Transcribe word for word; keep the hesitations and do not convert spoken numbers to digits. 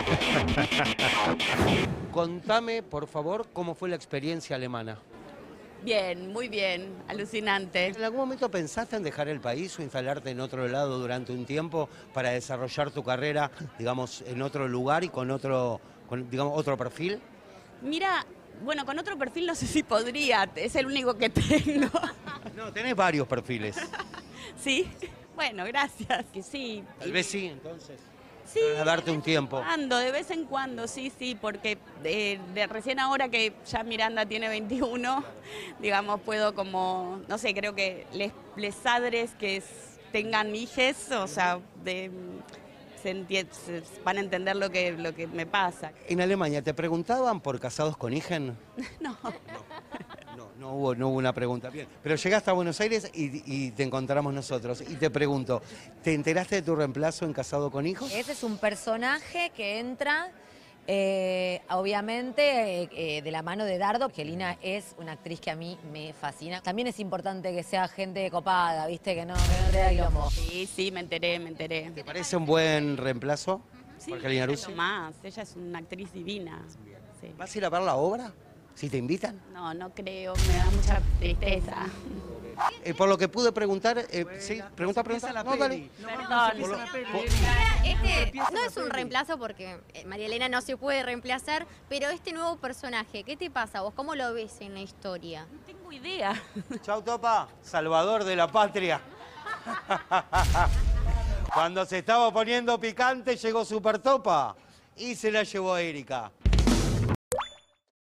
Contame, por favor, cómo fue la experiencia alemana. Bien, muy bien, alucinante. ¿En algún momento pensaste en dejar el país o instalarte en otro lado durante un tiempo para desarrollar tu carrera, digamos, en otro lugar y con otro, con, digamos, otro perfil? Mira, bueno, con otro perfil no sé si podría, es el único que tengo. No, tenés varios perfiles. ¿Sí? Bueno, gracias. Que sí. Tal vez sí, entonces. Sí, A darte un tiempo. Cuando, de vez en cuando, sí, sí, porque de, de recién ahora que ya Miranda tiene veintiuno, digamos, puedo como, no sé, creo que les, les padres que es- tengan hijes, o sea, de, se entie- se- van a entender lo que, lo que me pasa. En Alemania, ¿te preguntaban por casados con hijen? No. No, no hubo, no hubo una pregunta. Bien, pero llegaste a Buenos Aires y, y te encontramos nosotros. Y te pregunto, ¿te enteraste de tu reemplazo en Casado con Hijos? Ese es un personaje que entra, eh, obviamente, eh, eh, de la mano de Dardo, que Lina es una actriz que a mí me fascina. También es importante que sea gente copada, ¿viste? Que no, que no te da quilombo. Sí, sí, me enteré, me enteré. ¿Te parece un buen reemplazo? Sí, por Angelina es Russo? lo más, ella es una actriz divina. Sí. ¿Vas a ir a ver la obra? Si te invitan. No, no creo, me da mucha tristeza. Eh, por lo que pude preguntar, eh, sí, pregunta, pregunta. No, dale. Perdón. Este no es un reemplazo porque eh, María Elena no se puede reemplazar, pero este nuevo personaje, ¿qué te pasa vos? ¿Cómo lo ves en la historia? No tengo idea. Chau, Topa, salvador de la patria. Cuando se estaba poniendo picante llegó Super Topa y se la llevó a Erika.